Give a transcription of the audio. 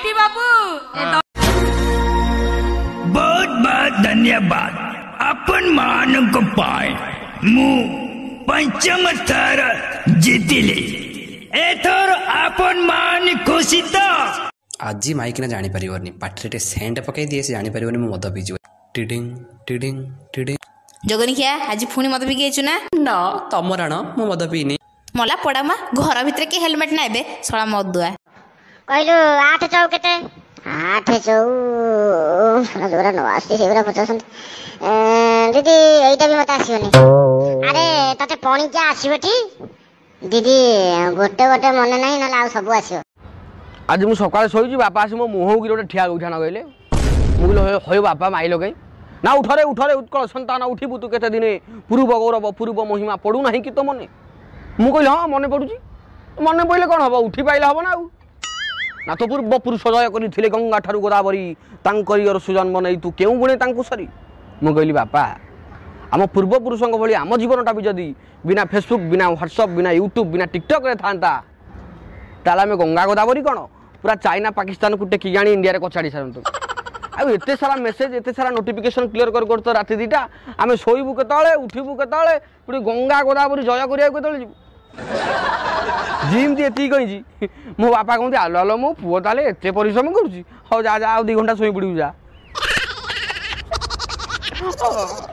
IT बाबू बहुत बहुत धन्यवाद अपन मान को पाए मु पंचम थर जीतिली एथर अपन मान खुशी तो आज माइक ना जानी परिवरनी पाठरे सेंट पकई दिए से जानी परिवरनी मु मद पीजु टिडिंग टिडिंग टिडिंग जगनी क्या आज पुणी मत भी गेचु ना ना तम राण मु मद पीनी मला पड़ा मा घर भीतर के हेलमेट ना एबे सळा मत दुआ कहलु 8 चौ केते 8 चौ जोरा न आसी सेबरा 50 दीदी एइटा भी मत आसीबनी अरे तते पानी क्या आसीबठी दीदी गोटे गोटे मन नाही ना आ सब आसीबो आज मु सकाळ सोइजी बापा आसी मो मुह गिर गोटे ठिया उठा न गइले मु होय बापा माइलो गई ना उठरे उठरे उत्कल संतान उठिबु तू केते दिने पूर्व गौरव पूर्व महिमा पडू नाही कि तो मने मु कहली हां मने पडुची मने पइले कोन हबो उठी पाइले हबो ना ना तो पूर्व पुरुष जय करिथिले गंगा ठारू गोदावरी तांकरियर सुजन्म नै तू केउ गुणे तांकु सरी मु कहली बापा आम पूर्व पुरुषों भली आम जीवनटा भी जदि बिना फेसबुक बिना व्हाट्सएप बिना यूट्यूब बिना टिकटक रे थांता ताला में गंगा गोदावरी कौन पूरा चाइना पाकिस्तान को टेकी जानी इंडिया रे कछाड़ी सारंतु आ एते सारा मेसेज एते सारा नोटिफिकेशन क्लियर कर तो राति दीटा आमे सोइबु केताळे उठिबु केताळे पुरी गंगा गोदावरी जय करिया केताळे जिबु जिम दी एती कहि जी मो बापा कहते आलो आलो मो पुओ ताले एते परिश्रम करूची हो जा जा 2 घंटा सोई पड़िउ जा